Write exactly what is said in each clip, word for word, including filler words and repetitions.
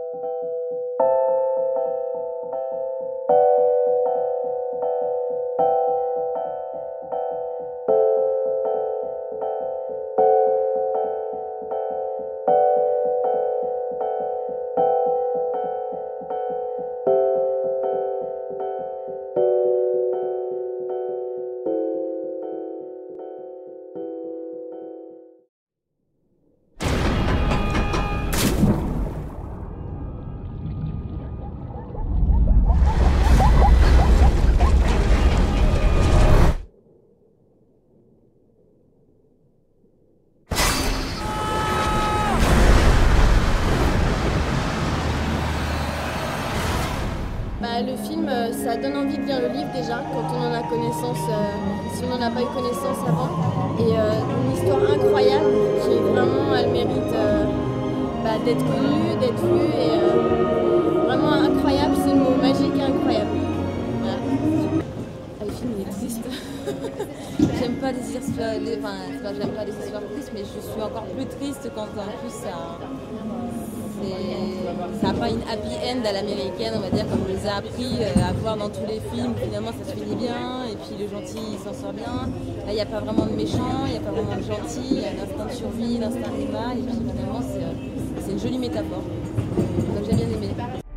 Bah, le film, ça donne envie de lire le livre déjà, quand on en a connaissance, euh, si on n'en a pas eu connaissance avant. Et euh, une histoire incroyable qui vraiment, elle mérite euh, bah, d'être connue, d'être vue. Et euh, vraiment incroyable, c'est le mot magique et incroyable. Voilà. Ah, le film il est triste. J'aime pas les histoires, les, enfin, j'aime pas les histoires tristes, mais je suis encore plus triste quand en plus ça. Ça n'a pas une happy end à l'américaine, on va dire, comme on les a appris à voir dans tous les films. Finalement, ça se finit bien, et puis le gentil, il s'en sort bien. Là, il n'y a pas vraiment de méchant, il n'y a pas vraiment de gentil, il y a l'instinct de survie, l'instinct animal, et puis finalement, c'est une jolie métaphore. Donc j'ai bien aimé.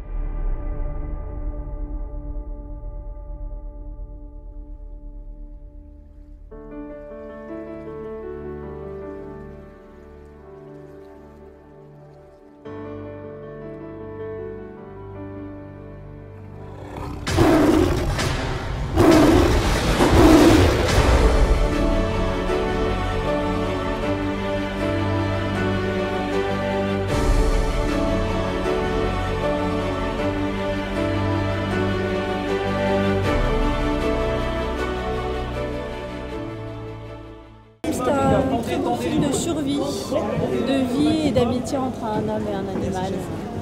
C'est un film de survie, de vie et d'amitié entre un homme et un animal.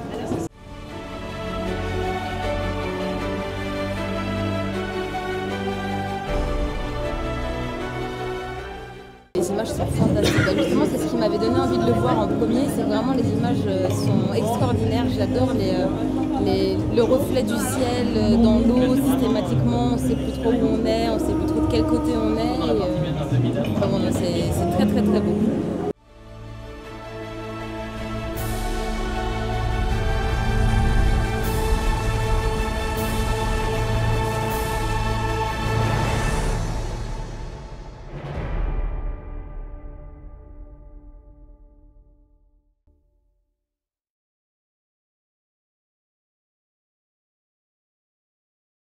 Les images sont fantastiques. Justement, c'est ce qui m'avait donné envie de le voir en premier. C'est vraiment, les images sont extraordinaires. J'adore les, les, le reflet du ciel dans l'eau systématiquement. On ne sait plus trop où on est, on ne sait plus trop de quel côté on est. Et, euh, c'est très très très beau.